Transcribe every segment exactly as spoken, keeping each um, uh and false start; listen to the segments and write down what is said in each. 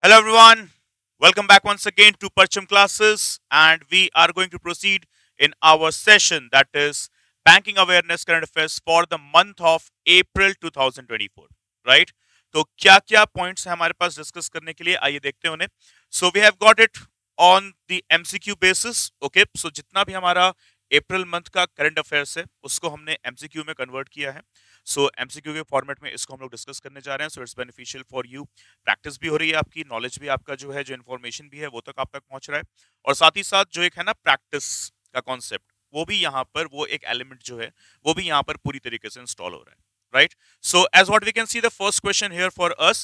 Hello everyone, welcome back once again to Parcham classes, and we are going to proceed in our session, that is banking awareness current affairs for the month of April twenty twenty-four, right? तो क्या क्या points हैं हमारे पास discuss करने के लिए, आइए देखते हैं उन्हें. So we have got it on the MCQ basis. Okay, so जितना भी हमारा अप्रैल मंथ का करंट अफेयर्स है उसको हमने एमसीक्यू में कन्वर्ट किया है. सो एमसीक्यू के फॉर्मेट में इसको हम लोग डिस्कस करने जा रहे हैं. So it's beneficial for you. Practice भी हो रही है आपकी, नॉलेज भी आपका जो है, जो इन्फॉर्मेशन भी है वो तक आप तक पहुंच रहा है, और साथ ही साथ जो एक है ना प्रैक्टिस का कॉन्सेप्ट, वो भी यहाँ पर, वो एक एलिमेंट जो है वो भी यहाँ पर पूरी तरीके से इंस्टॉल हो रहा है. Right? So as what we can see, the first question here for us.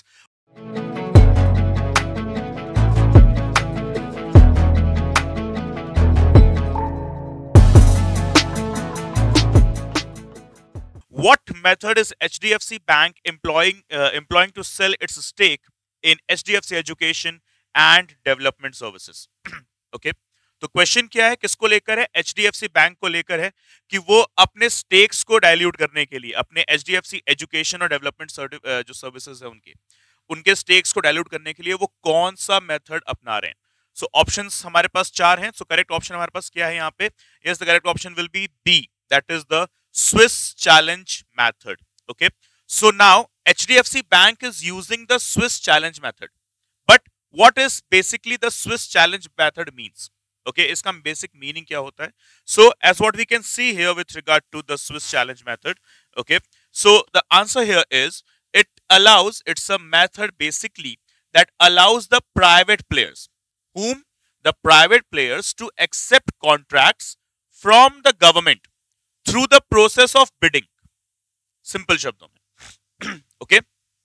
What method is H D F C Bank employing uh, employing to sell its stake in H D F C Education and Development Services? Okay. तो question क्या है, किसको लेकर है? H D F C bank को लेकर है कि वो अपने स्टेक्स को डाइल्यूट करने के लिए, अपने H D F C education और डेवलपमेंट जो सर्विसेज है उनके उनके स्टेक्स को डाइल्यूट करने के लिए वो कौन सा मेथड अपना रहे हैं. सो so, ऑप्शंस हमारे पास चार हैं. सो करेक्ट ऑप्शन हमारे पास क्या है यहाँ पे? Yes, the correct option will be B, that is the Swiss challenge method. Okay, so now H D F C bank is using the Swiss challenge method, but what is basically the Swiss challenge method means? Okay okay, इसका basic meaning क्या होता है? So as what we can see here with regard to the Swiss challenge method, okay, so the answer here is it allows, it's a method basically that allows the private players, whom the private players to accept contracts from the government through the process of bidding. Simple शब्दों में. Okay,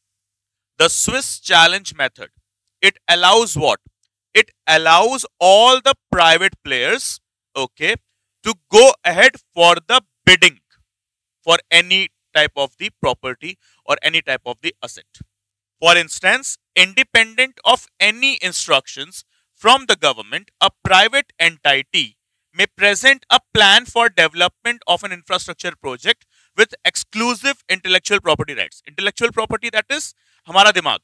the Swiss challenge method, it allows what? It allows all the private players, okay, to go ahead for the bidding for any type of the property or any type of the asset. For instance, independent of any instructions from the government, a private entity may present a plan for development of an infrastructure project with exclusive intellectual property rights. Intellectual property, that is हमारा दिमाग.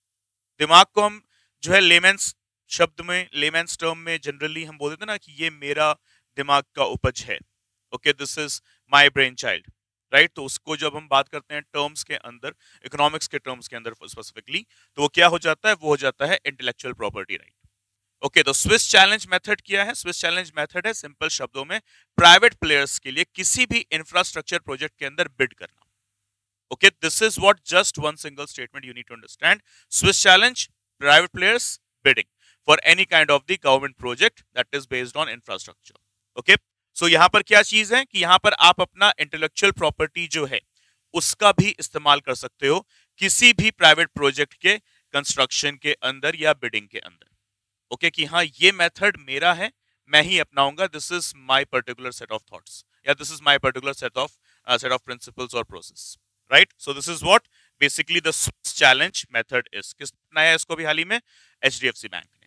दिमाग को हम जो है layman's शब्द में, layman's term में जनरली हम बोल देते हैं ना कि ये मेरा दिमाग का उपज है. Okay, this is my brain child, right? तो उसको जब हम बात करते हैं टर्म्स के अंदर, इकोनॉमिक्स के टर्म्स के अंदर स्पेसिफिकली, तो वो क्या हो जाता है? वो हो जाता है इंटेलेक्चुअल प्रॉपर्टी राइट. ओके, तो स्विस चैलेंज मेथड क्या है? स्विस चैलेंज मेथड है सिंपल शब्दों में प्राइवेट प्लेयर्स के लिए किसी भी इंफ्रास्ट्रक्चर प्रोजेक्ट के अंदर बिड करना. Okay, this is what just one single statement you need to understand. Swiss challenge, private players bidding for any kind of the government project that is based on infrastructure. Okay, so यहाँ पर क्या चीज है कि यहाँ पर आप अपना इंटेलेक्चुअल प्रॉपर्टी जो है उसका भी इस्तेमाल कर सकते हो किसी भी प्राइवेट प्रोजेक्ट के कंस्ट्रक्शन के अंदर या बिडिंग के अंदर. ओके okay, कि हाँ ये मेथड मेरा है, मैं ही अपनाऊंगा, this is my particular set of thoughts या this is my particular set of set of principles और process, right? So this is what basically the challenge method is. किस अपनाया इसको भी हाल ही में? H D F C bank.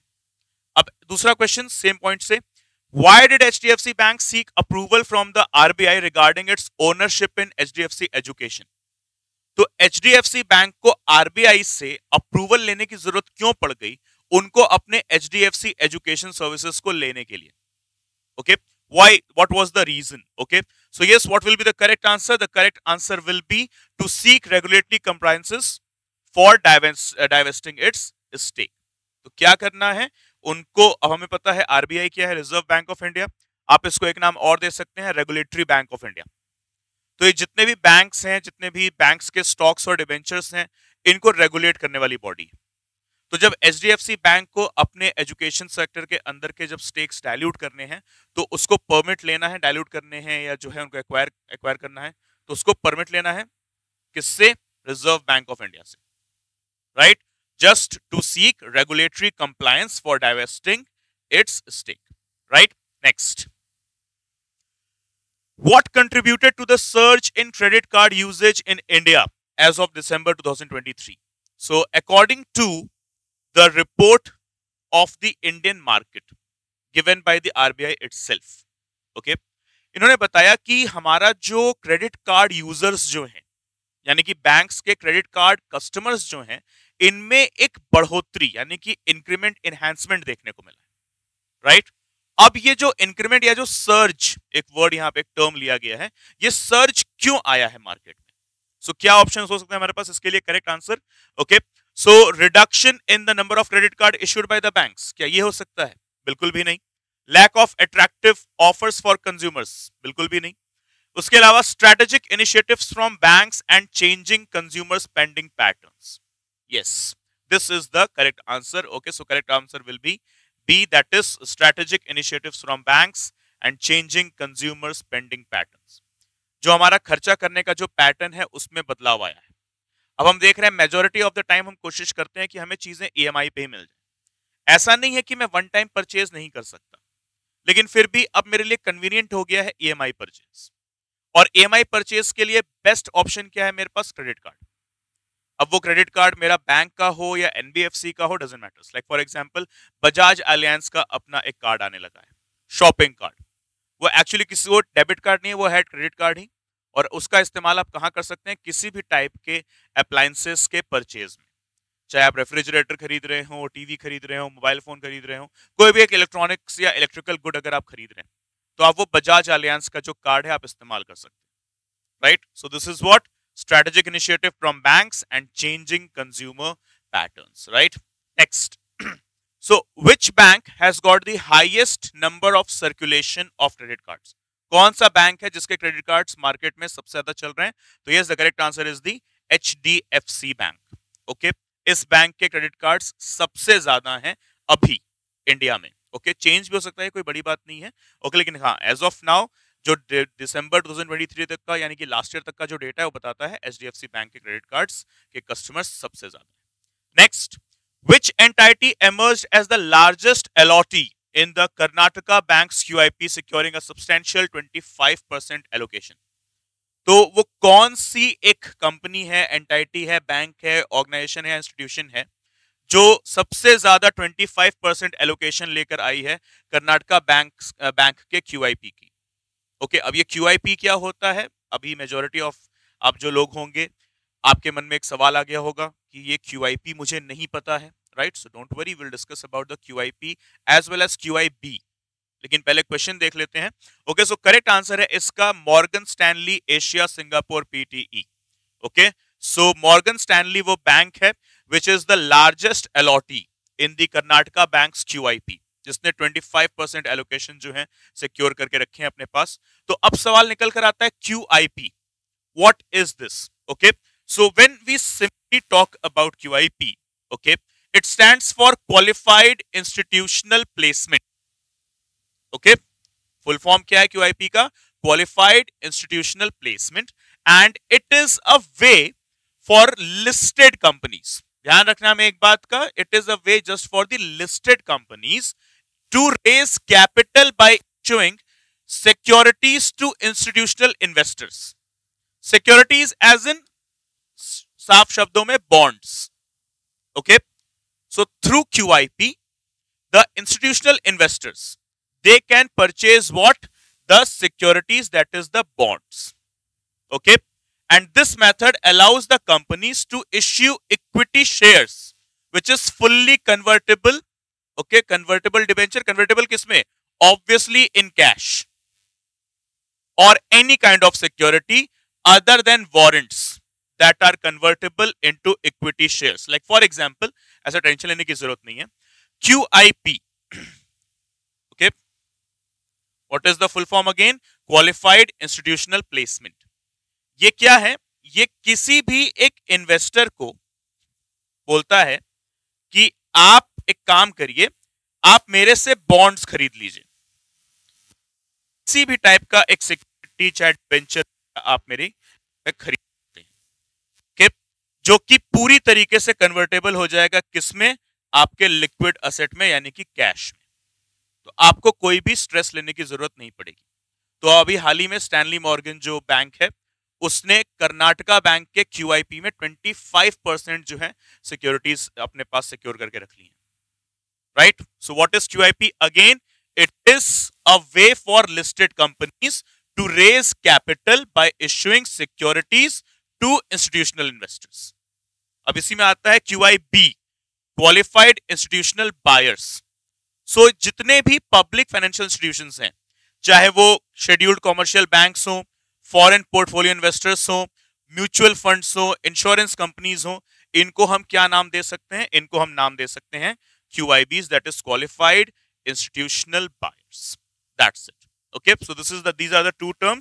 अब दूसरा question same point से, why did H D F C Bank seek approval from the R B I regarding its ownership in H D F C Education? तो H D F C bank को R B I से approval लेने की जरूरत क्यों पड़ गई उनको अपने H D F C education services को लेने के लिए? Okay, why, what was the reason? Okay, so yes, what will be the correct answer? The correct answer will be to seek regulatory compliances for divest, uh, divesting its stake. तो क्या करना है उनको? अब हमें पता है आरबीआई क्या है, रिजर्व बैंक ऑफ इंडिया. आप इसको एक नाम और दे सकते हैं, रेगुलेटरी बैंक ऑफ इंडिया. तो ये जितने भी बैंक्स हैं, जितने भी बैंक्स के स्टॉक्स और डिबेंचर्स हैं, इनको रेगुलेट करने वाली बॉडी है. तो जब H D F C bank को अपने एजुकेशन सेक्टर के अंदर के जब स्टेक्स डाइल्यूट करने हैं तो उसको परमिट लेना है, डाइल्यूट करने हैं या जो है उनको एक्वायर एक्वायर करना है, तो उसको परमिट लेना है किससे? रिजर्व बैंक ऑफ इंडिया से, right? Just to seek regulatory compliance for divesting its stake, right? Next, what contributed to the surge in credit card usage in India as of December twenty twenty-three? So according to the report of the Indian market given by the R B I itself, okay, इन्होंने बताया कि हमारा जो credit card users जो हैं, यानी कि banks के क्रेडिट कार्ड कस्टमर्स जो हैं, इनमें एक बढ़ोतरी यानी कि इंक्रीमेंट एनहांसमेंट देखने को मिला है, राइट। अब ये जो इंक्रीमेंट या जो सर्ज, एक वर्ड यहां पे एक टर्म लिया गया है, ये सर्ज क्यों आया है मार्केट में? सो so, क्या ऑप्शन हो सकते हैं हमारे पास इसके लिए? Correct answer, okay, so reduction in the number of credit card issued by the banks, क्या ये हो सकता है? बिल्कुल भी नहीं। Lack of attractive offers for consumers, बिल्कुल भी नहीं। उसके अलावा strategic initiatives from banks and changing consumer spending patterns, yes, this is the correct answer, okay. So correct answer will be B, that is strategic initiatives from banks and changing consumer spending patterns. जो हमारा खर्चा करने का जो pattern है उसमें बदलाव आया है। अब हम देख रहे हैं मेजोरिटी ऑफ द टाइम हम कोशिश करते हैं कि हमें चीजें ईएमआई पे ही मिल जाए। ऐसा नहीं है कि मैं वन टाइम परचेज नहीं कर सकता, लेकिन फिर भी अब मेरे लिए कन्वीनियंट हो गया है ईएमआई परचेज। और ईएमआई परचेज के लिए बेस्ट ऑप्शन क्या है मेरे पास? Credit card. अब वो क्रेडिट कार्ड मेरा बैंक का हो या एनबीएफसी का हो, doesn't matters. Like for example Bajaj Allianz का अपना एक कार्ड आने लगा है, शॉपिंग कार्ड। वो एक्चुअली किसी को डेबिट कार्ड नहीं है, वो है क्रेडिट कार्ड ही। और उसका इस्तेमाल आप कहाँ कर सकते हैं? किसी भी टाइप के अप्लायंसेस के परचेज में, चाहे आप रेफ्रिजरेटर खरीद रहे हो, टीवी खरीद रहे हो, मोबाइल फोन खरीद रहे हो, कोई भी एक इलेक्ट्रॉनिक्स या इलेक्ट्रिकल गुड अगर आप खरीद रहे हैं, तो आप वो बजाज अलियांस का जो कार्ड है आप इस्तेमाल कर सकते हैं, right. So this is what strategic initiative from banks and changing consumer patterns, right? Next. So which bank has got the highest number of circulation of credit cards? कौन सा बैंक है जिसके क्रेडिट कार्ड्स मार्केट में सबसे ज्यादा चल रहे हैं? तो yes, the correct answer is the HDFC bank, okay. इस बैंक के क्रेडिट कार्ड्स सबसे ज्यादा हैं अभी इंडिया में, ओके। चेंज भी हो सकता है, कोई बड़ी बात नहीं है, ओके, लेकिन हाँ एज ऑफ नाउ जो दिसंबर दो हज़ार तेईस तक का यानी कि लास्ट ईयर तक का जो डेटा है वो बताता है एचडीएफसी बैंक के क्रेडिट कार्ड्स के कस्टमर्स सबसे ज्यादा। Next, which entity emerged as the largest allotee in the Karnataka Bank's Q I P securing a substantial twenty-five percent allocation? तो वो कौन सी एक कंपनी है, एंटिटी है, बैंक है, ऑर्गेनाइजेशन है, इंस्टीट्यूशन है जो सबसे ज्यादा पच्चीस परसेंट एलोकेशन लेकर आई है कर्नाटका बैंक बैंक के क्यूआईपी की? ओके okay, अब ये क्यूआईपी क्या होता है? अभी मेजॉरिटी ऑफ आप जो लोग होंगे आपके मन में एक सवाल आ गया होगा कि ये क्यूआईपी मुझे नहीं पता है, right. So don't worry, will discuss about the QIP as well as QIB, लेकिन पहले क्वेश्चन देख लेते हैं। ओके, सो करेक्ट आंसर है इसका Morgan Stanley Asia Singapore PTE, okay. So Morgan Stanley वो बैंक है which is the largest allottee in the Karnataka banks QIP, जिसने पच्चीस परसेंट एलोकेशन जो है सिक्योर करके रखे हैं अपने पास। तो अब सवाल निकल कर आता है QIP, what is this? Okay, so when we simply talk about QIP, okay, it stands for qualified institutional placement, okay. Full form क्या है क्यूआईपी का? Qualified institutional placement, and it is a way for listed companies. ध्यान रखना में एक बात का, it is a way just for the listed companies to raise capital by issuing securities to institutional investors. Securities as in साफ शब्दों में bonds. Okay? So through Q I P, the institutional investors, they can purchase what? The securities, that is the bonds. Okay? And this method allows the companies to issue equity shares, which is fully convertible. Okay, convertible debenture, convertible किसमें? Obviously in cash, और any kind of security other than warrants that are convertible into equity shares. Like for example, ऐसा tension लेने की जरूरत नहीं है। QIP, okay, what is the full form again? Qualified institutional placement. ये क्या है? ये किसी भी एक इन्वेस्टर को बोलता है कि आप एक काम करिए, आप मेरे से बॉन्ड्स खरीद लीजिए, किसी भी टाइप का एक सिक्योरिटी चाहे डिबेंचर आप मेरी खरीद सकते हैं, जो कि पूरी तरीके से कन्वर्टेबल हो जाएगा किसमें? आपके लिक्विड असेट में, यानी कि कैश में। तो आपको कोई भी स्ट्रेस लेने की जरूरत नहीं पड़ेगी। तो अभी हाल ही में स्टैनली मॉर्गन जो बैंक है उसने कर्नाटका बैंक के क्यूआईपी में पच्चीस परसेंट जो है सिक्योरिटीज अपने पास सिक्योर करके रख ली है, right? So what is Q I P? Again, it is a way for listed companies to raise capital by issuing securities to institutional investors. अब इसी में आता है Q I B, qualified institutional buyers. So जितने भी public financial institutions हैं, चाहे वो शेड्यूल्ड कॉमर्शियल बैंक्स हो, फॉरेन पोर्टफोलियो इन्वेस्टर्स हो, म्यूचुअल फंड्स हो, इंश्योरेंस कंपनीज हो, इनको हम क्या नाम दे सकते हैं? इनको हम नाम दे सकते हैं Q I Bs, that is qualified institutional buyers. That's it. Okay, so this is the these are the two terms,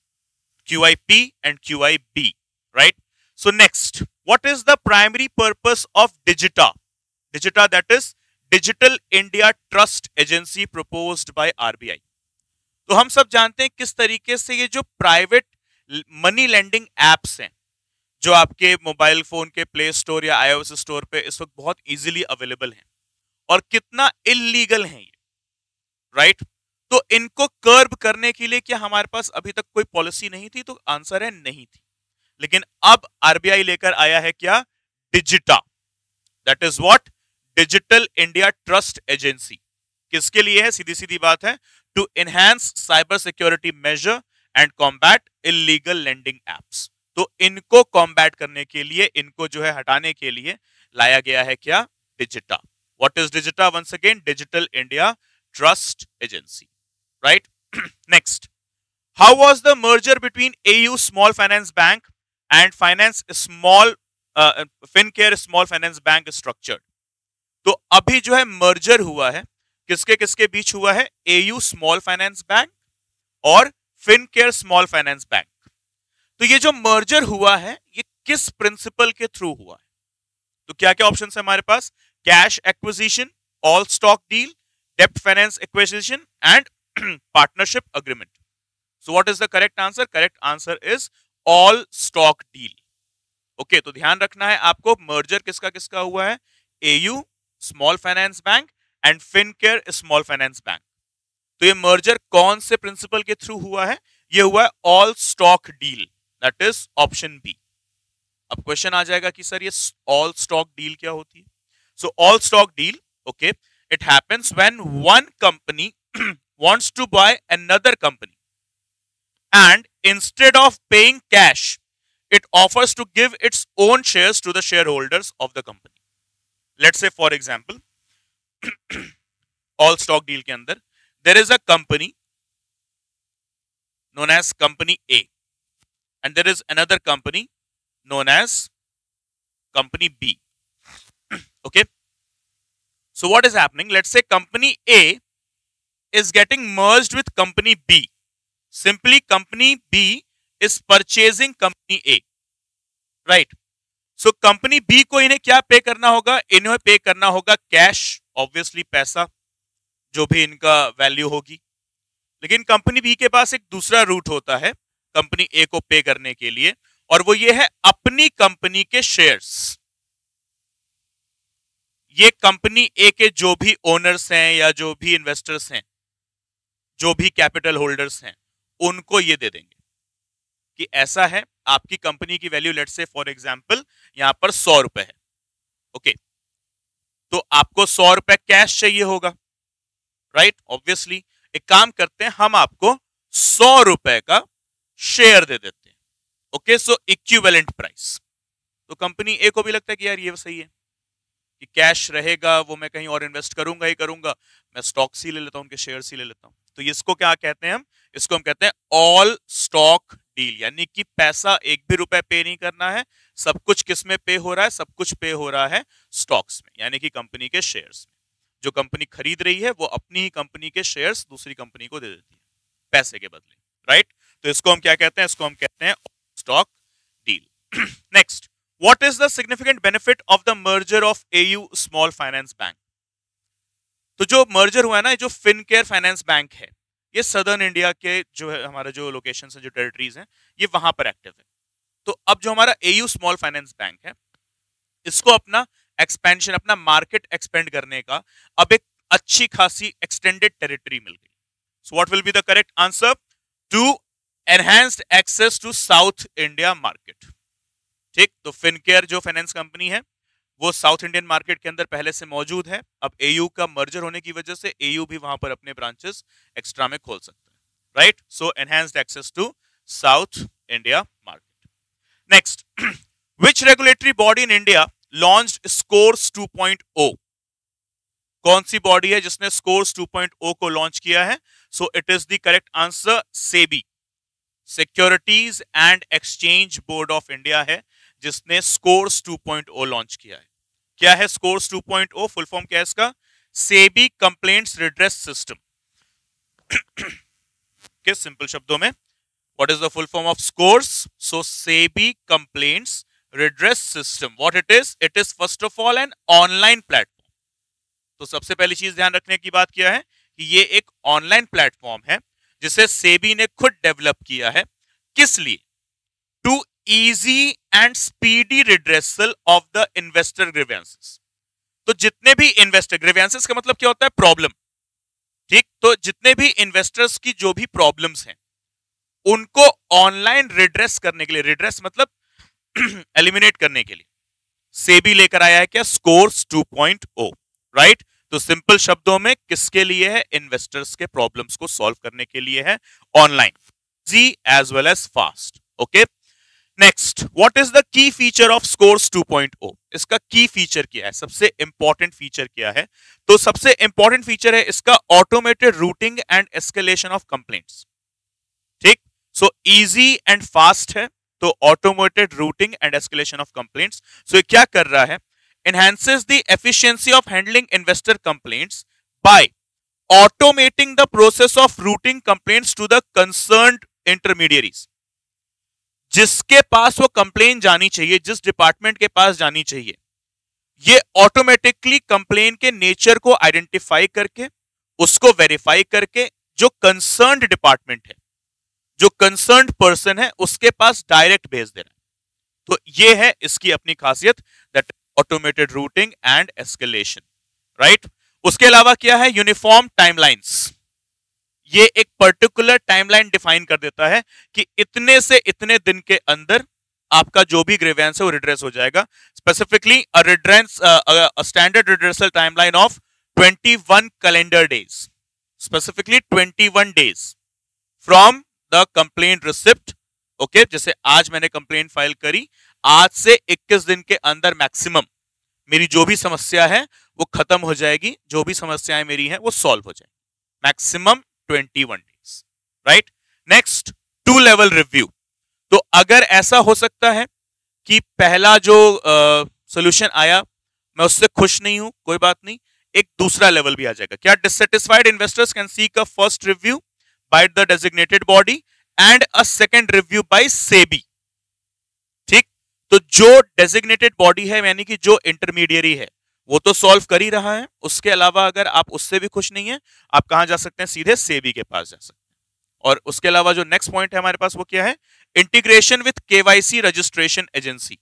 Q I P and Q I B, right? So next, what is the primary purpose of Digita? Digita, that is Digital India Trust Agency, proposed by R B I. तो हम सब जानते हैं किस तरीके से ये जो प्राइवेट मनी लेंडिंग एप्स हैं, जो आपके मोबाइल फोन के प्ले स्टोर या आईओएस स्टोर पे इस वक्त बहुत इजीली अवेलेबल हैं, और कितना इलीगल है ये, राइट right? तो इनको कर्ब करने के लिए क्या हमारे पास अभी तक कोई पॉलिसी नहीं थी? तो आंसर है नहीं थी। लेकिन अब आरबीआई लेकर आया है क्या? DIGITA, that is what, digital India trust agency. किसके लिए है? सीधी सीधी बात है, to enhance cyber security measure and combat illegal lending apps. तो इनको कॉम्बैट करने के लिए, इनको जो है हटाने के लिए लाया गया है क्या? DIGITA. What is DIGITA? Once again, digital India Trust Agency, right? Next, how was the merger between A U Small Finance Bank and Finance Small uh, FinCare Small Finance Bank structured? तो अभी जो है merger हुआ है, किसके किसके बीच हुआ है? A U Small Finance Bank और FinCare Small Finance Bank। तो ये जो मर्जर हुआ है, ये किस प्रिंसिपल के थ्रू हुआ है? तो क्या क्या ऑप्शन है हमारे पास? Cash acquisition, all stock deal, debt finance acquisition and partnership agreement. So what is the correct answer? Correct answer is all stock deal. Okay, तो ध्यान रखना है आपको, मर्जर किसका किसका हुआ है? A U small finance bank and Fincare small finance bank. तो ये मर्जर कौन से प्रिंसिपल के थ्रू हुआ है? ये हुआ है all stock deal, that is option B. अब क्वेश्चन आ जाएगा कि सर ये ऑल स्टॉक डील क्या होती है? So all stock deal, okay, it happens when one company wants to buy another company and instead of paying cash it offers to give its own shares to the shareholders of the company. Let's say for example all stock deal के अंदर there is a company known as company A and there is another company known as company B. Okay, so what is happening? Let's say company A is getting merged with company B. Simply company B is purchasing company A, right? So company B को इन्हें क्या पे करना होगा? इन्हें पे करना होगा कैश, ऑब्वियसली पैसा, जो भी इनका वैल्यू होगी। लेकिन कंपनी बी के पास एक दूसरा रूट होता है कंपनी ए को पे करने के लिए, और वो ये है अपनी कंपनी के शेयर्स। ये कंपनी ए के जो भी ओनर्स हैं या जो भी इन्वेस्टर्स हैं, जो भी कैपिटल होल्डर्स हैं, उनको ये दे देंगे कि ऐसा है, आपकी कंपनी की value let's say for example यहां पर सौ रुपए है, ओके, तो आपको सौ रुपए कैश चाहिए होगा, राइट? ऑब्वियसली एक काम करते हैं, हम आपको सौ रुपए का शेयर दे देते हैं, ओके, सो इक्विवेलेंट प्राइस। तो कंपनी ए को भी लगता है कि यार ये सही है कि कैश रहेगा, वो मैं कहीं और इन्वेस्ट करूंगा ही करूंगा, मैं स्टॉक्स ही ले लेता हूं, उनके शेयर्स ही ले लेता हूं। तो इसको क्या कहते हैं हम? इसको हम कहते हैं ऑल स्टॉक डील, यानी कि पैसा एक भी रुपए पे नहीं करना है, सब कुछ किस में पे हो रहा है? सब कुछ पे हो रहा है स्टॉक्स में, यानी कि कंपनी के शेयर्स में। जो कंपनी खरीद रही है वो अपनी ही कंपनी के शेयर्स दूसरी कंपनी को दे देती है पैसे के बदले, राइट? तो इसको हम क्या कहते हैं? इसको हम कहते हैं stock deal. Next, What is the significant benefit of the merger of A U Small Finance Bank? तो जो मर्जर हुआ है ना, जो फिनकेयर फाइनेंस बैंक है, ये सदर्न इंडिया के जो है हमारा जो लोकेशन है, जो टेरिटरीज हैं, ये वहां पर एक्टिव है। तो अब जो हमारा A U small finance bank है, इसको अपना एक्सपेंशन, अपना मार्केट एक्सपेंड करने का अब एक अच्छी खासी एक्सटेंडेड टेरिटरी मिल गई। So what will be the correct answer? To enhanced access to South India market. ठीक, तो फिनकेयर जो फाइनेंस कंपनी है वो साउथ इंडियन मार्केट के अंदर पहले से मौजूद है। अब एयू का मर्जर होने की वजह से एयू भी वहां पर अपने ब्रांचेस एक्स्ट्रा में खोल सकता है, right? So enhanced access to South India market. Next, which regulatory body in India launched scores two point O? कौन सी बॉडी है जिसने स्कोर्स टू पॉइंट ओ को लॉन्च किया है? So it is the correct answer SEBI, securities and exchange board of India है जिसने SCORES two point O launch किया है। क्या है SCORES two point O? Full form क्या है इसका? SEBI complaints redress system. किस सिंपल शब्दों में, what is the full form of SCORES? So SEBI complaints redress system, what it is? It is first of all an online platform. तो सबसे पहली चीज ध्यान रखने की बात किया है कि ये एक ऑनलाइन प्लेटफॉर्म है जिसे सेबी ने खुद डेवलप किया है। किस लिए? To easy and speedy redressal of the investor grievances. तो जितने भी इन्वेस्टर, ग्रीवेंसेस का मतलब क्या होता है? प्रॉब्लम, ठीक? तो जितने भी इन्वेस्टर्स की जो भी प्रॉब्लम्स हैं उनको ऑनलाइन रिड्रेस करने के लिए, रिड्रेस मतलब एलिमिनेट करने के लिए सेबी लेकर आया है क्या? SCORES two point O, right? तो सिंपल शब्दों में किसके लिए है? इन्वेस्टर्स के प्रॉब्लम्स को सॉल्व करने के लिए है, ऑनलाइन, जी as well as fast. Okay, next, what is the key feature of SCORES two point O? इसका की फीचर क्या है? सबसे इंपॉर्टेंट फीचर क्या है? तो सबसे इंपॉर्टेंट फीचर है इसका automated routing and escalation of complaints. ठीक, सो इजी एंड फास्ट है, तो automated routing and escalation of complaints. So ये क्या कर रहा है? enhances the efficiency of handling investor complaints by automating the process of routing complaints to the concerned intermediaries। जिसके पास वो कंप्लेन जानी चाहिए, जिस डिपार्टमेंट के पास जानी चाहिए, ये ऑटोमेटिकली कंप्लेन के नेचर को आइडेंटिफाई करके उसको वेरीफाई करके जो कंसर्न्ड डिपार्टमेंट है, जो कंसर्न्ड पर्सन है, उसके पास डायरेक्ट भेज दे रहा है। तो ये है इसकी अपनी खासियत, that automated routing and escalation, right? उसके अलावा क्या है? Uniform timelines. ये एक पर्टिकुलर टाइमलाइन डिफाइन कर देता है कि इतने से इतने दिन के अंदर आपका जो भी ग्रीवेंस है वो रिड्रेस हो जाएगा। Specifically a redress, a standard redressal timeline of twenty one calendar days, specifically twenty one days from the complaint receipt. Okay, जैसे आज मैंने कंप्लेंट फाइल करी, आज से इक्कीस दिन के अंदर मैक्सिमम मेरी जो भी समस्या है वो खत्म हो जाएगी, जो भी समस्याएं मेरी हैं वो सॉल्व हो जाएगी, maximum twenty one days, right? Next, two level review. तो अगर ऐसा हो सकता है कि पहला जो सोल्यूशन uh, आया मैं उससे खुश नहीं हूं, कोई बात नहीं, एक दूसरा लेवल भी आ जाएगा। क्या? Dissatisfied investors can seek a first review by the designated body and a second review by SEBI. ठीक, तो जो डेजिग्नेटेड बॉडी है यानी कि जो इंटरमीडियरी है वो तो सॉल्व कर ही रहा है, उसके अलावा अगर आप उससे भी खुश नहीं है, आप कहां जा सकते हैं? सीधे सेबी के पास जा सकते हैं। और उसके अलावा जो नेक्स्ट पॉइंट है हमारे पास वो क्या है? Integration with KYC registration agency.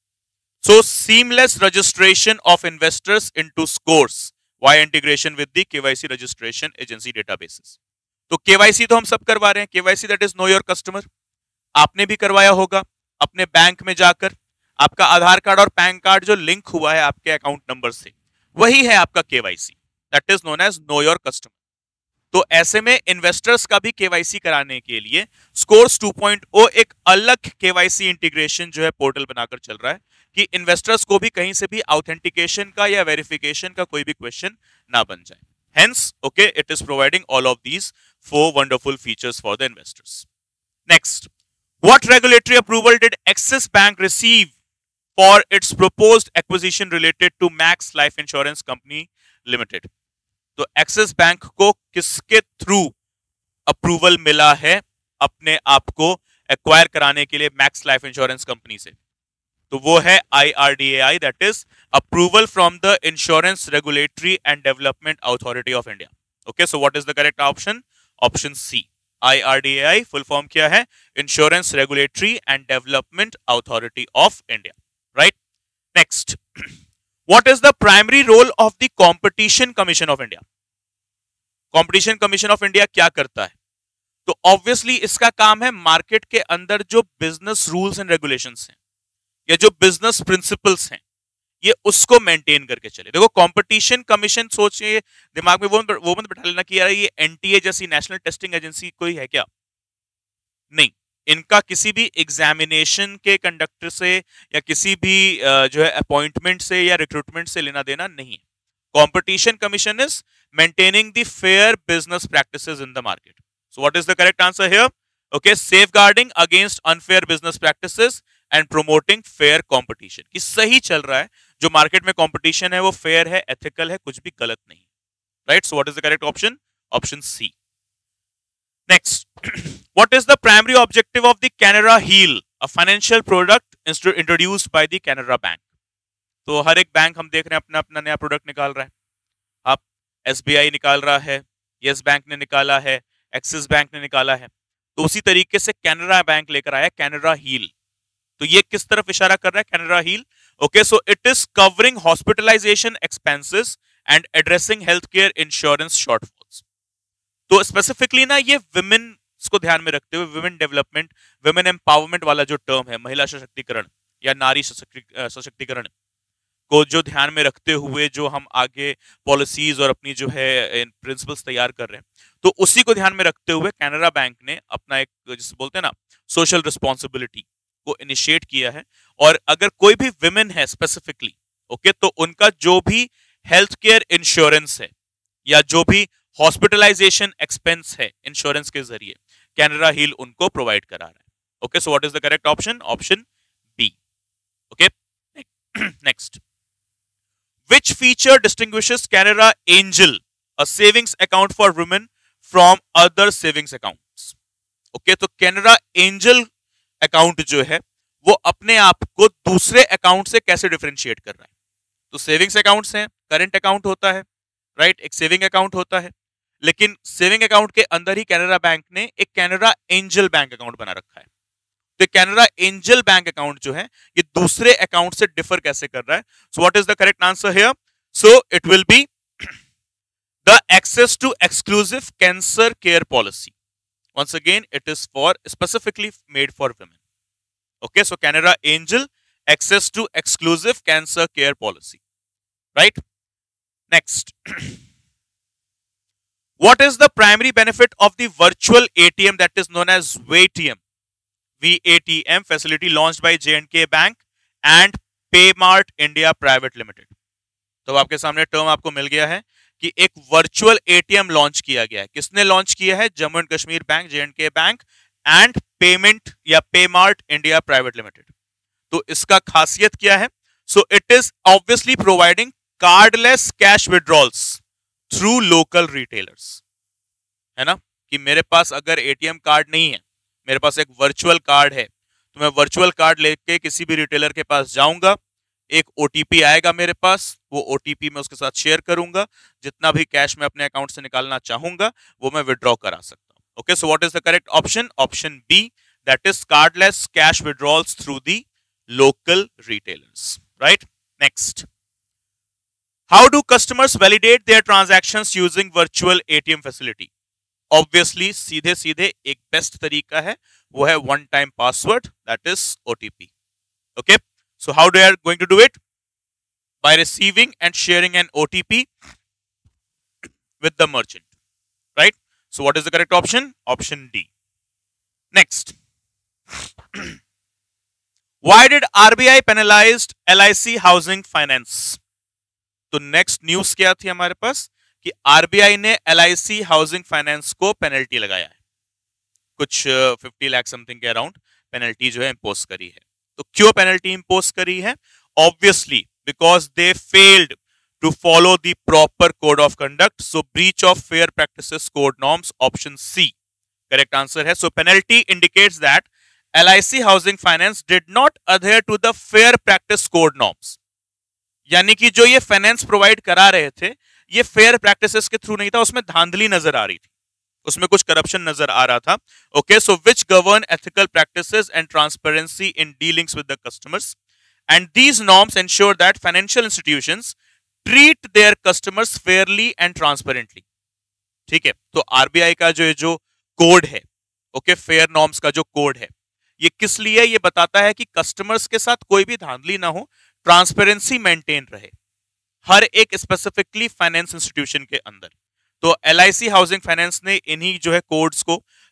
So seamless registration of investors into SCORES via integration with the KYC registration agency databases. तो केवाईसी तो हम सब करवा रहे हैं, KYC that is know your customer. आपने भी करवाया होगा अपने बैंक में जाकर, आपका आधार कार्ड और पैन कार्ड जो लिंक हुआ है आपके अकाउंट नंबर से, वही है आपका KYC, that is known as know your customer. तो ऐसे में इन्वेस्टर्स का भी केवाईसी कराने के लिए स्कोर्स टू पॉइंट ओ एक अलग केवाईसी इंटीग्रेशन जो है पोर्टल बनाकर चल रहा है कि इन्वेस्टर्स को भी कहीं से भी ऑथेंटिकेशन का या वेरिफिकेशन का कोई भी क्वेश्चन ना बन जाए। Hence, okay, it is providing all of these four wonderful features for the investors. Next, what regulatory approval did Axis Bank receive for its proposed acquisition related to Max Life Insurance Company Limited? तो Axis Bank को किसके through approval मिला है अपने आप को acquire कराने के लिए मैक्स लाइफ इंश्योरेंस कंपनी से? तो वो है I R D A I, that is approval from the insurance regulatory and development authority of India. Okay, so what is the correct option? Option C, I R D A I full form क्या है? Insurance regulatory and development authority of India, right? Next, what is the primary role of the competition commission of India? Competition commission of India क्या करता है? तो obviously इसका काम है market के अंदर जो बिजनेस रूल्स एंड रेगुलेशंस हैं या जो बिजनेस प्रिंसिपल्स हैं ये उसको मेंटेन करके चले। देखो, कंपटीशन कमीशन सोचिए, दिमाग में वो वो मत बैठा लेना कि यार ये एन टी ए जैसी नेशनल टेस्टिंग एजेंसी कोई है क्या? नहीं, इनका किसी भी एग्जामिनेशन के कंडक्टर से या किसी भी जो है अपॉइंटमेंट से या रिक्रूटमेंट से लेना देना नहीं है. Competition Commission is maintaining the fair business practices in the market. So what is the correct answer here? Okay, safeguarding against unfair business practices and promoting fair competition. कि सही चल रहा है, जो मार्केट में कंपटीशन है वो फेयर है, एथिकल है, कुछ भी गलत नहीं. Right, so what is the correct option? Option C. Next, what is the primary objective of the Canara Heal, a financial product introduced by the Canara Bank? तो हर एक बैंक हम देख रहे हैं अपना अपना नया प्रोडक्ट निकाल रहा है. आप एसबीआई निकाल रहा है, यस बैंक ने निकाला है, एक्सिस बैंक ने निकाला है. तो उसी तरीके से कैनरा बैंक लेकर आया कैनरा हील. तो ये किस तरफ इशारा कर रहा है Canara heal? Okay, so it is covering hospitalization expenses and addressing health care insurance shortfalls. तो स्पेसिफिकली ना ये विमेन को ध्यान में रखते हुए विमेन डेवलपमेंट, विमेन एम्पावरमेंट वाला जो टर्म है, महिला सशक्तिकरण या नारी सशक्तिकरण को जो ध्यान में रखते हुए जो हम आगे पॉलिसीज और अपनी जो है प्रिंसिपल्स तैयार कर रहे हैं, तो उसी को ध्यान में रखते हुए कैनरा बैंक ने अपना एक जिसे बोलते हैं ना सोशल रिस्पॉन्सिबिलिटी को इनिशिएट किया है. और अगर कोई भी विमेन है स्पेसिफिकली, ओके, तो उनका जो भी हेल्थ केयर इंश्योरेंस है या जो भी हॉस्पिटलाइजेशन एक्सपेंस है इंश्योरेंस के जरिए, कैनरा हील उनको प्रोवाइड करा रहा है. Okay, so what is the correct option? Option B. Okay, next. Which feature distinguishes Canara Angel, a savings account for women, from other savings accounts? Okay, तो Canara Angel account जो है वो अपने आप को दूसरे अकाउंट से कैसे डिफरेंशिएट कर रहा है? तो सेविंग्स अकाउंट्स हैं, करंट अकाउंट होता है, राइट, एक सेविंग अकाउंट होता है, लेकिन सेविंग अकाउंट के अंदर ही कैनरा बैंक ने एक कैनरा एंजल बैंक अकाउंट बना रखा है. तो कैनरा एंजल बैंक अकाउंट जो है ये दूसरे अकाउंट से डिफर कैसे कर रहा है? So what is the correct answer here? So it will be the access to exclusive cancer care policy. Once again, it is for specifically made for women. Okay, so Canara Angel, access to exclusive cancer care policy. Right? Next. What is the primary benefit of the virtual A T M that is known as V A T M? V A T M facility launched by J and K Bank and Paymart India Private Limited. तो आपके सामने term आपको मिल गया है कि एक virtual ATM launch किया गया है. किसने लॉन्च किया है? Jammu and Kashmir bank, J and K bank and payment या पेमार्ट इंडिया प्राइवेट लिमिटेड. तो इसका खासियत क्या है? So it is obviously providing cardless cash withdrawals through local retailers. है ना, कि मेरे पास अगर एटीएम कार्ड नहीं है, मेरे पास एक वर्चुअल कार्ड है, तो मैं वर्चुअल कार्ड लेके किसी भी रिटेलर के पास जाऊंगा, एक ओटीपी आएगा मेरे पास, वो ओटीपी मैं उसके साथ शेयर करूंगा, जितना भी कैश मैं अपने अकाउंट से निकालना चाहूंगा वो मैं विड्रॉ करा सकता हूं. Okay, so what is the correct option? Option B, that is cardless cash withdrawals through the local retailers. Right, next. How do customers validate their transactions using virtual ATM facility? Obviously सीधे सीधे एक best तरीका है, वो है one time password, that is OTP. Okay, so how they are going to do it? By receiving and sharing an O T P with the merchant, right? So what is the correct option? Option D. Next. Why did R B I penalized L I C Housing Finance? तो next news क्या थी हमारे पास कि R B I ने L I C Housing Finance को penalty लगाया है, कुछ फिफ्टी लाख समथिंग के अराउंड पेनल्टी जो है इंपोज करी है. तो क्यों पेनल्टी इंपोज करी है? Obviously because they failed to follow the proper code of conduct, so breach of fair practices code norms. Option C correct answer है. सो penalty indicates that L I C housing finance did not adhere to the fair practice code norms. यानी कि जो ये finance provide करा रहे थे ये फेयर प्रैक्टिसेस के थ्रू नहीं था, उसमें धांधली नजर आ रही थी, उसमें कुछ करप्शन नजर आ रहा था. Okay, so which govern ethical practices and transparency in dealings with the customers, and these norms ensure that financial institutions treat their customers fairly and transparently. ठीक है, तो आरबीआई का जो जो कोड है, ओके, फेयर नॉर्म्स का जो code है, ये किस लिए? ये बताता है कि कस्टमर्स के साथ कोई भी धांधली ना हो, ट्रांसपेरेंसी मेंटेन रहे हर एक स्पेसिफिकली फाइनेंस इंस्टीट्यूशन के अंदर. तो L I C housing finance ने इन्हीं जो है कोड्स को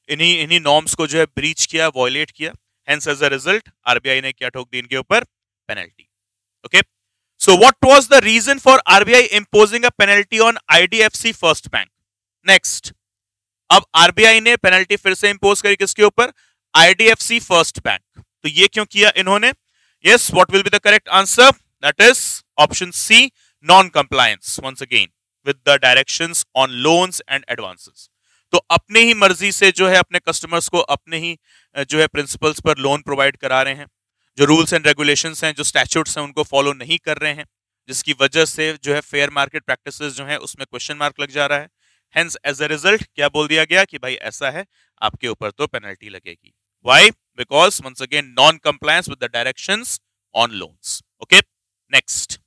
इन्हीं इन्हीं नॉर्म्स को जो है ब्रीच किया, वॉयलेट किया, hence as a result RBI ने क्या ठोक दी इनके ऊपर, penalty. Okay, so what was the reason for RBI imposing a penalty on IDFC first bank? Next, अब आरबीआई ने पेनल्टी फिर से इंपोज करी किसके ऊपर, आईडीएफसी फर्स्ट बैंक। तो ये क्यों किया इन्होंने? Yes, what will be the correct answer? That is option C, non compliance once again with the directions on loans and advances. तो अपने ही मर्जी से जो है अपने कस्टमर्स को अपने ही जो है प्रिंसिपल्स पर लोन प्रोवाइड करा रहे हैं, जो रूल्स एंड रेगुलेशंस हैं, जो स्टैट्यूट्स हैं, उनको फॉलो नहीं कर रहे हैं, जिसकी वजह से जो है फेयर मार्केट प्रैक्टिसेस जो है उसमें क्वेश्चन मार्क लग जा रहा है। हेंस एज अ रिजल्ट क्या बोल दिया गया कि भाई ऐसा है, आपके ऊपर तो पेनल्टी लगेगी। Why? Because once again non compliance with the directions on loans. Okay, next,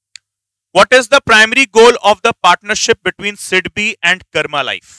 what is the primary goal of the partnership between SIDBI and Karma Life?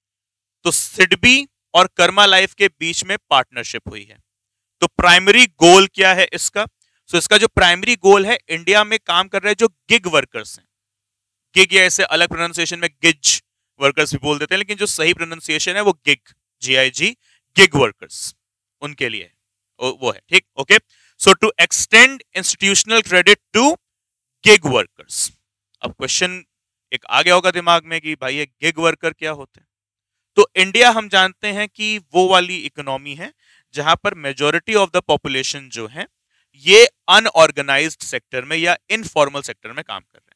तो सिडबी और कर्मा लाइफ के बीच में पार्टनरशिप हुई है, तो प्राइमरी गोल क्या है इसका? सो so, इसका जो प्राइमरी गोल है, इंडिया में काम कर रहे जो गिग वर्कर्स हैं, गिग या ऐसे अलग प्रोनाउंसिएशन में गिज वर्कर्स भी बोल देते हैं, लेकिन जो सही प्रोनाउंसिएशन है वो gig, G I G, gig workers, उनके लिए वो है। ठीक, okay, so to extend institutional credit to gig workers. अब क्वेश्चन एक आ गया होगा दिमाग में कि भाई ये गिग वर्कर क्या होते हैं? तो इंडिया हम जानते हैं कि वो वाली इकोनॉमी है जहां पर मेजॉरिटी ऑफ द पॉपुलेशन जो है ये अनऑर्गेनाइज्ड सेक्टर में या इनफॉर्मल सेक्टर में काम कर रहे हैं।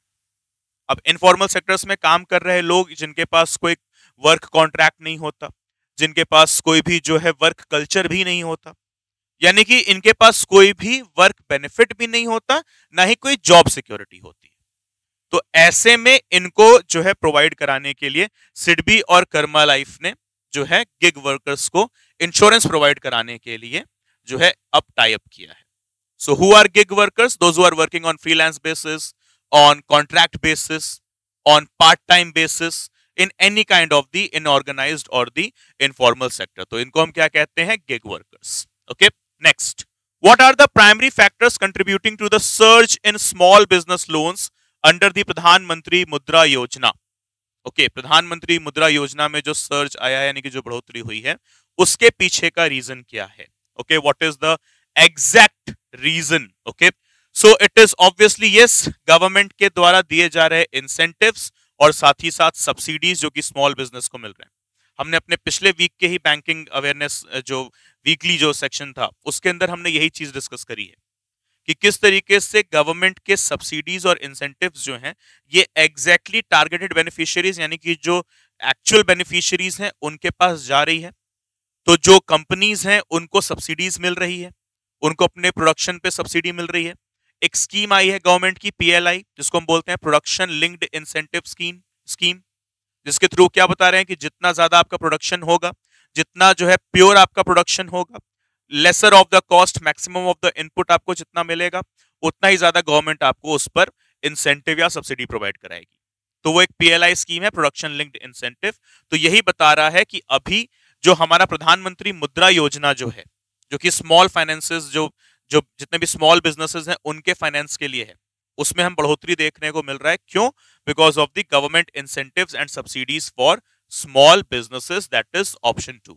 अब इनफॉर्मल सेक्टर्स में काम कर रहे लोग जिनके पास कोई वर्क कॉन्ट्रैक्ट नहीं होता, जिनके पास कोई भी जो है वर्क कल्चर भी नहीं होता, यानी कि इनके पास कोई भी वर्क बेनिफिट भी नहीं होता, ना ही कोई जॉब सिक्योरिटी होती है। तो ऐसे में इनको जो है प्रोवाइड कराने के लिए सिडबी और कर्मा लाइफ ने जो है गिग वर्कर्स को इंश्योरेंस प्रोवाइड कराने के लिए जो है अब टाई अप किया है। So who are gig workers? Those who are working on freelance basis, on contract basis, on part-time basis, in any kind of the inorganized or the informal sector. तो इनको हम क्या कहते हैं? gig workers. Okay, next, what are the primary factors contributing to the surge in small business loans under the प्रधानमंत्री मुद्रा योजना? Okay, okay, प्रधानमंत्री मुद्रा योजना में जो सर्ज आया है, यानी कि जो बढ़ोतरी हुई है, उसके पीछे का रीजन क्या है? Okay, what is the exact reason? Okay, so it is obviously yes, government के द्वारा दिए जा रहे इंसेंटिव्स और साथ ही साथ सब्सिडीज जो कि स्मॉल बिजनेस को मिल रहे हैं। हमने अपने पिछले वीक के ही बैंकिंग अवेयरनेस जो वीकली जो सेक्शन था उसके अंदर हमने यही चीज डिस्कस करी है कि किस तरीके से गवर्नमेंट के सब्सिडीज और इंसेंटिव्स जो हैं ये एग्जैक्टली टारगेटेड बेनिफिशियरीज यानी कि जो एक्चुअल बेनिफिशियरीज हैं उनके पास जा रही है। तो जो कंपनीज हैं उनको सब्सिडीज मिल रही है, उनको अपने प्रोडक्शन पे सब्सिडी मिल रही है। एक स्कीम आई है गवर्नमेंट की पीएलआई, जिसको हम बोलते हैं production linked incentive scheme scheme जिसके थ्रू क्या बता रहे हैं कि जितना ज्यादा आपका प्रोडक्शन होगा, जितना जो है प्योर आपका प्रोडक्शन होगा, lesser of the cost, maximum of the input आपको जितना मिलेगा, उतना ही ज्यादा गवर्नमेंट आपको उस पर इंसेंटिव या सब्सिडी प्रोवाइड कराएगी। तो वो एक पीएलआई स्कीम है, प्रोडक्शन लिंक्ड इंसेंटिव। तो यही बता रहा है कि अभी जो हमारा प्रधानमंत्री मुद्रा योजना जो है, जो कि स्मॉल फाइनेंसेस जो जो जितने भी स्मॉल बिजनेसेस हैं उनके फाइनेंस के लिए है, उसमें हम बढ़ोतरी देखने को मिल रहा है। क्यों? Because of the government incentives and subsidies for small businesses, that is option two.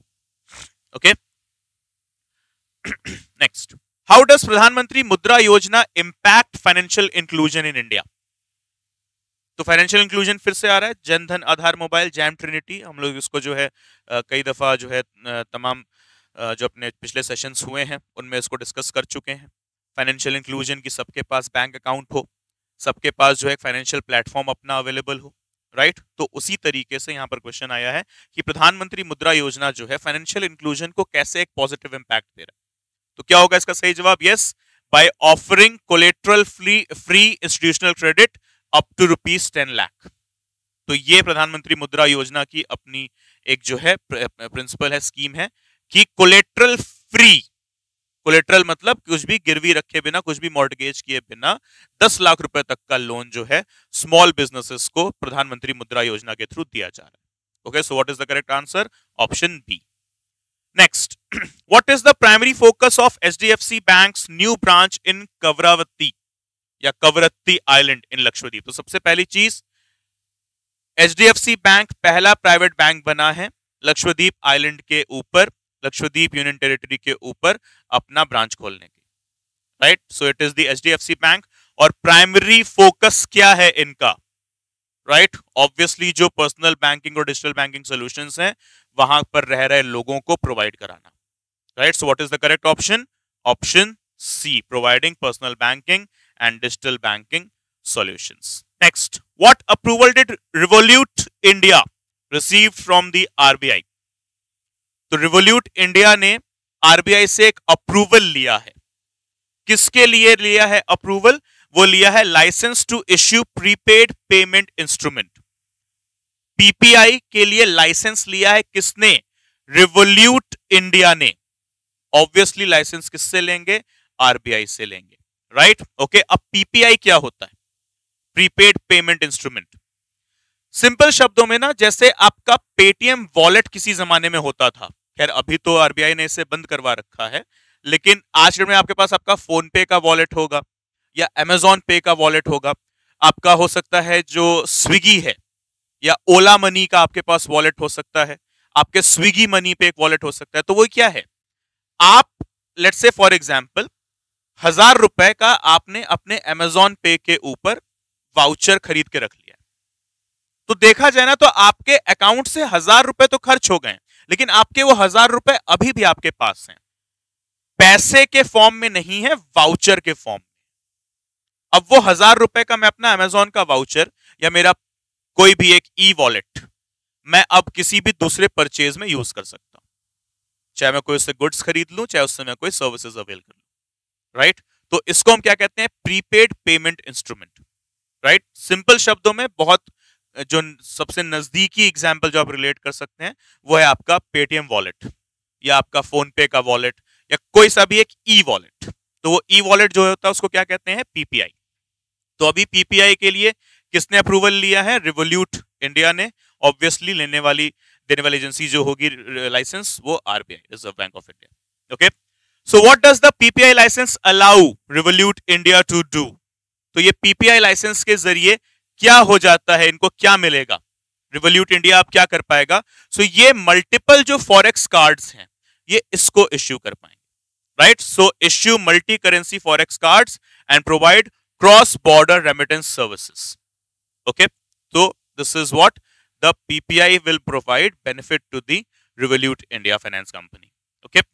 Okay, next, how does Pradhan Mantri Mudra Yojana impact financial inclusion in India? तो फाइनेंशियल इंक्लूजन फिर से आ रहा है, जन धन, आधार, मोबाइल, जैम ट्रिनिटी। हम लोग इसको जो है कई दफा जो है तमाम जो अपने पिछले सेशंस हुए हैं उनमें इसको डिस्कस कर चुके हैं। फाइनेंशियल इंक्लूजन की सबके पास बैंक अकाउंट हो, सबके पास जो है फाइनेंशियल प्लेटफॉर्म अपना अवेलेबल हो, राइट। तो उसी तरीके से यहाँ पर क्वेश्चन आया है कि प्रधानमंत्री मुद्रा योजना जो है फाइनेंशियल इंक्लूजन को कैसे एक पॉजिटिव इंपैक्ट दे रहा है। तो क्या होगा इसका सही जवाब? Yes, by offering collateral free free institutional credit up to rupees ten lakh. तो ये प्रधानमंत्री मुद्रा योजना की अपनी एक जो है प्रिंसिपल है, स्कीम है कि कोलेट्रल फ्री, कोलेट्रल मतलब कुछ भी गिरवी रखे बिना, कुछ भी मॉर्टगेज किए बिना दस लाख रुपए तक का लोन जो है स्मॉल बिजनेसेस को प्रधानमंत्री मुद्रा योजना के थ्रू दिया जा रहा है। Okay, so what is the correct answer? Option B. Next, what is the primary focus of HDFC bank's new branch in Kavaravati या कवरत्ती आइलैंड इन लक्षद्वीप? तो सबसे पहली चीज, एचडीएफसी बैंक पहला प्राइवेट बैंक बना है लक्षद्वीप आइलैंड के ऊपर, लक्षद्वीप यूनियन टेरिटरी के ऊपर अपना ब्रांच खोलने की, right. So it is the HDFC bank. और प्राइमरी फोकस क्या है इनका, राइट, ऑब्वियसली जो पर्सनल बैंकिंग और डिजिटल बैंकिंग सॉल्यूशंस हैं वहां पर रह रहे लोगों को प्रोवाइड कराना, right. So what is the correct option? Option C, providing personal banking and digital banking solutions. Next, what approval did Revolut India receive from the R B I? तो Revolut India ने R B I से एक approval लिया है। किसके लिए लिया है अप्रूवल? वो लिया है license to issue prepaid payment instrument. PPI के लिए लाइसेंस लिया है किसने? Revolut India ने। ऑब्वियसली लाइसेंस किससे लेंगे? आरबीआई से लेंगे, राइट। ओके, अब पीपीआई क्या होता है? Prepaid payment instrument. सिंपल शब्दों में ना, जैसे आपका पेटीएम वॉलेट किसी जमाने में होता था, खैर अभी तो आरबीआई ने इसे बंद करवा रखा है, लेकिन आज में आपके पास आपका फोन पे का वॉलेट होगा या अमेजॉन पे का वॉलेट होगा, आपका हो सकता है जो स्विगी है या ओला मनी का आपके पास वॉलेट हो सकता है, आपके स्विगी मनी पे एक वॉलेट हो सकता है। तो वो क्या है, आप लेट्स से फॉर एग्जांपल हजार रुपए का आपने अपने अमेजॉन पे के ऊपर वाउचर खरीद के रख लिया, तो देखा जाए ना तो आपके अकाउंट से हजार रुपए तो खर्च हो गए, लेकिन आपके वो हजार रुपए अभी भी आपके पास हैं, पैसे के फॉर्म में नहीं है, वाउचर के फॉर्म में। अब वो हजार रुपए का मैं अपना अमेजॉन का वाउचर या मेरा कोई भी एक ई वॉलेट मैं अब किसी भी दूसरे परचेज में यूज कर सकता हूं, चाहे मैं कोई उससे गुड्स खरीद लूं, चाहे उससे मैं कोई सर्विसेज अवेल कर लूं, राइट। तो इसको हम क्या कहते हैं? Prepaid payment instrument, right. Simple शब्दों में बहुत जो सबसे नजदीकी एग्जांपल जो आप रिलेट कर सकते हैं वो है आपका पेटीएम वॉलेट या आपका फोन पे का वॉलेट या कोई सा भी एक ई वॉलेट। तो वो ई वॉलेट जो होता है उसको क्या कहते हैं? पीपीआई। तो अभी पीपीआई के लिए किसने अप्रूवल लिया है? रिवोल्यूट इंडिया ने। ऑब्वियसली लेने वाली देने वाली एजेंसी जो होगी लाइसेंस वो RBI, reserve bank of India. Okay, so what does the PPI license allow Revolut India to do? तो ये पीपीआई लाइसेंस के जरिए क्या हो जाता है, इनको क्या मिलेगा? रिवोल्यूट इंडिया अब क्या कर पाएगा? सो so ये मल्टीपल जो फॉरेक्स कार्ड्स हैं ये इसको इश्यू कर पाएंगे, right. So issue multi currency forex cards and provide cross border remittance services. Okay, तो this is what the PPI will provide benefit to the Revolut India finance company. Okay,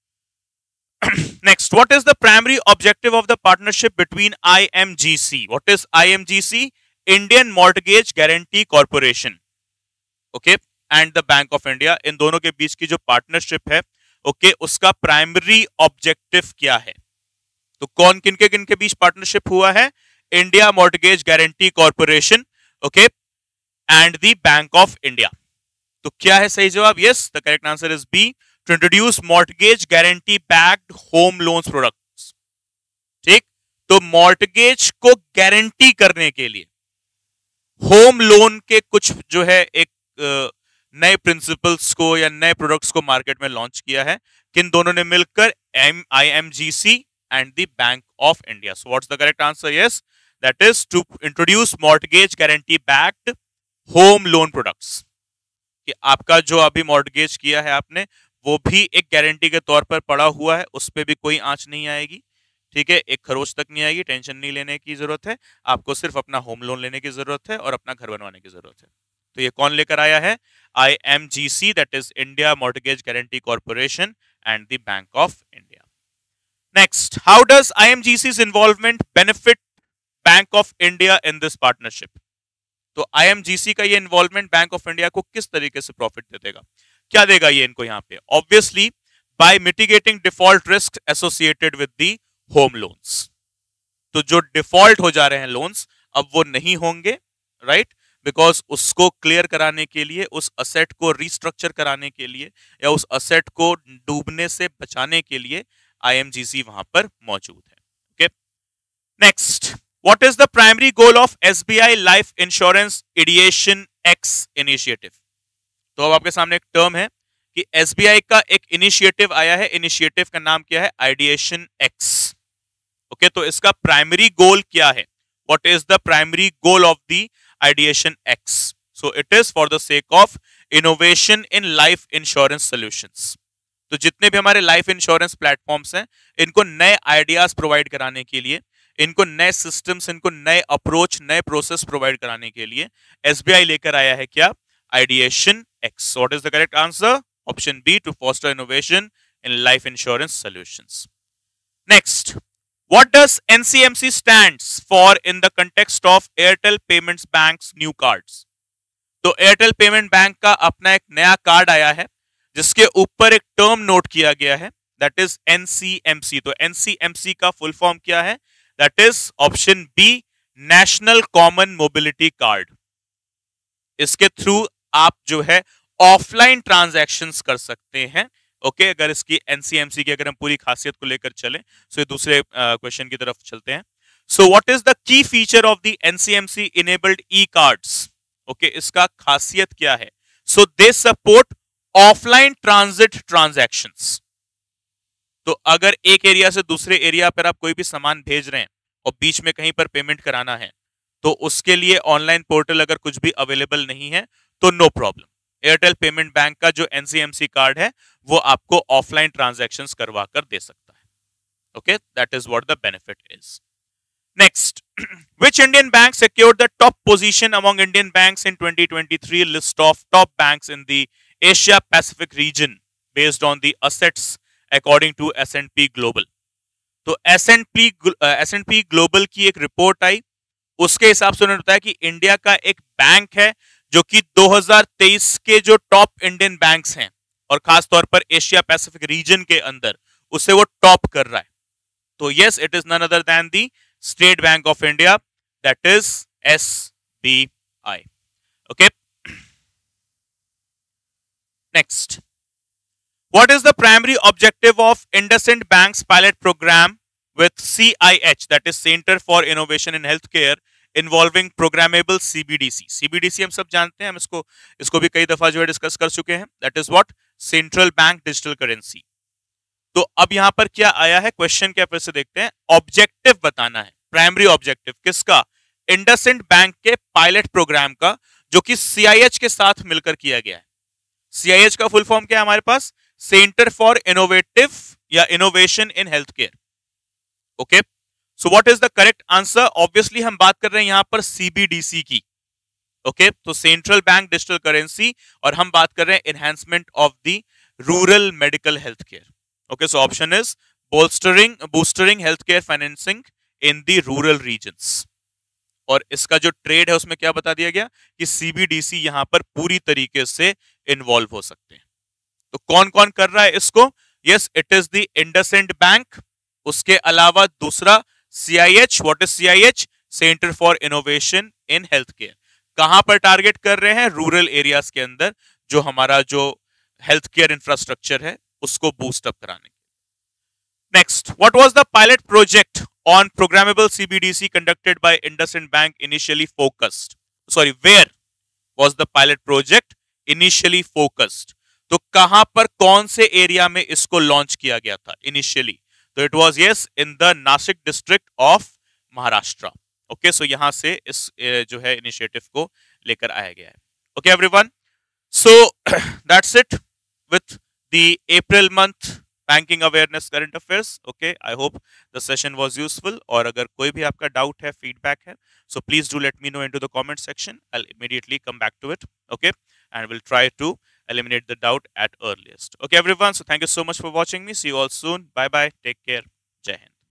next, what is the primary objective of the partnership between I M G C? What is I M G C? Indian Mortgage Guarantee Corporation, okay, and the Bank of India। इन दोनों के बीच की जो partnership है, okay, okay, उसका primary objective क्या है? तो कौन किन के किन के बीच पार्टनरशिप हुआ है? India mortgage guarantee corporation, okay, and the bank of India. तो क्या है सही जवाब? Yes, the correct answer is B, to introduce mortgage guarantee backed home loans products. ठीक, तो मॉर्टगेज को गारंटी करने के लिए होम लोन के कुछ जो है एक नए प्रिंसिपल्स को या नए प्रोडक्ट्स को मार्केट में लॉन्च किया है। किन दोनों ने मिलकर? M I M G C and the bank of India. So what's the correct answer? Yes, that is to introduce mortgage guarantee backed home loan products. कि आपका जो अभी मॉर्टगेज किया है आपने, वो भी एक गारंटी के तौर पर पड़ा हुआ है, उस पर भी कोई आंच नहीं आएगी, ठीक है, एक खरोच तक नहीं आएगी, टेंशन नहीं लेने की जरूरत है, आपको सिर्फ अपना होम लोन लेने की जरूरत है और अपना घर बनवाने की जरूरत है। तो ये कौन लेकर आया है? I M G C, that is India mortgage guarantee corporation and the bank of India. Next, how does I M G C's involvement benefit bank of India in this partnership? तो आई एम जी सी का ये involvement bank of India को किस तरीके से profit दे देगा, क्या देगा ये इनको यहाँ पे? Obviously by mitigating default risk associated with the home loans. तो जो डिफॉल्ट हो जा रहे हैं लोन्स अब वो नहीं होंगे, राइट, बिकॉज उसको क्लियर कराने के लिए, उस असेट को रिस्ट्रक्चर कराने के लिए या उस असेट को डूबने से बचाने के लिए आई एम जी सी वहां पर मौजूद है। Okay, next, what is the primary goal of S B I life insurance ideation X initiative? तो अब आपके सामने एक टर्म है कि एस बी आई का एक इनिशिएटिव आया है, इनिशिएटिव का नाम क्या है? Ideation x. ओके, तो इसका प्राइमरी गोल क्या है? What is the primary goal of the ideation X? So it is for the sake of innovation in life insurance solutions. तो जितने भी हमारे लाइफ इंश्योरेंस प्लेटफॉर्म्स हैं, इनको नए आइडियाज प्रोवाइड कराने के लिए, इनको नए सिस्टम्स, इनको नए अप्रोच, नए प्रोसेस प्रोवाइड कराने के लिए एसबीआई लेकर आया है क्या? Ideation X. What is the correct answer? Option B, to foster innovation in life insurance solutions. Next, what does N C M C stands for in the context of Airtel Payments Bank's new cards? तो Airtel payment bank का अपना एक नया card आया है जिसके ऊपर एक टर्म नोट किया गया है, that is N C M C। तो N C M C का फुल फॉर्म क्या है? That is option B, national common mobility card. इसके थ्रू आप जो है ऑफलाइन ट्रांजैक्शंस कर सकते हैं। ओके okay, अगर इसकी एनसीएमसी की अगर हम पूरी खासियत को लेकर चलें, सो so दूसरे क्वेश्चन uh, की तरफ चलते हैं। So what is the key feature of the NCMC enabled e cards? Okay, इसका खासियत क्या है? So they support offline transit transactions. तो अगर एक एरिया से दूसरे एरिया पर आप कोई भी सामान भेज रहे हैं और बीच में कहीं पर पेमेंट कराना है, तो उसके लिए ऑनलाइन पोर्टल अगर कुछ भी अवेलेबल नहीं है तो no problem, Airtel payment bank का जो एनसीएमसी कार्ड है वो आपको ऑफलाइन ट्रांजैक्शंस करवा कर दे सकता है। Okay, that is what the benefit is. Next, which Indian bank secured the top position among Indian banks in twenty twenty-three list of top banks in the Asia Pacific region based on the assets according to S and P Global? तो S and P S and P Global की एक report आई, उसके हिसाब से उन्होंने बताया कि India का एक बैंक है जो कि दो हज़ार तेईस के जो टॉप इंडियन बैंक्स हैं और खास तौर पर एशिया पैसिफिक रीजन के अंदर उसे वो टॉप कर रहा है। तो yes, it is none other than the state bank of India, that is S B I. Okay, next, what is the primary objective of IndusInd bank's pilot program with C I H, that is Center for Innovation in Healthcare, involving programmable C B D C? C B D C हम सब जानते हैं, हम इसको इसको भी कई दफा जो है डिस्कस कर चुके हैं, that is what? Central bank digital currency. तो अब यहां पर क्या आया है, क्वेश्चन क्या फिर से देखते हैं। ऑब्जेक्टिव बताना है, प्राइमरी ऑब्जेक्टिव किसका? इंडसइंड बैंक के पायलट प्रोग्राम का, जो कि C I H के साथ मिलकर किया गया है। C I H का फुल फॉर्म क्या है हमारे पास? सेंटर फॉर इनोवेटिव या innovation in health care. Okay, so what is the correct answer? Obviously हम बात कर रहे हैं यहां पर सीबीडीसी की। Okay okay? तो सेंट्रल बैंक डिजिटल करेंसी, और हम बात कर रहे हैं enhancement of the rural medical health care. Okay, so option is bolstering boosting health care financing in the rural regions. और इसका जो ट्रेड है उसमें क्या बता दिया गया कि सीबीडीसी यहां पर पूरी तरीके से इन्वॉल्व हो सकते हैं। तो कौन कौन कर रहा है इसको? Yes, it is the IndusInd bank, उसके अलावा दूसरा C I H। What is C I H? Centre for innovation in health care. कहां पर टारगेट कर रहे हैं? रूरल एरियाज के अंदर जो हमारा जो हेल्थ केयर इंफ्रास्ट्रक्चर है उसको बूस्ट अप कराने के। Next, what was the pilot project on programmable C B D C conducted by IndusInd bank initially focused? Sorry, where was the pilot project initially focused? तो कहां पर, कौन से एरिया में इसको लॉन्च किया गया था इनिशियली? तो it was yes in the Nashik district of Maharashtra. Okay, so यहां से इस जो है इनिशिएटिव को लेकर आया गया है। Okay everyone, so that's it with the April month banking awareness current affairs. Okay, I hope the session was useful, और अगर कोई भी आपका डाउट है, फीडबैक है, so please do let me know into the comment section. I will immediately come back to it, okay, and we'll try to eliminate the doubt at earliest. Okay everyone, so thank you so much for watching me. See you all soon. Bye bye, take care, Jai Hind.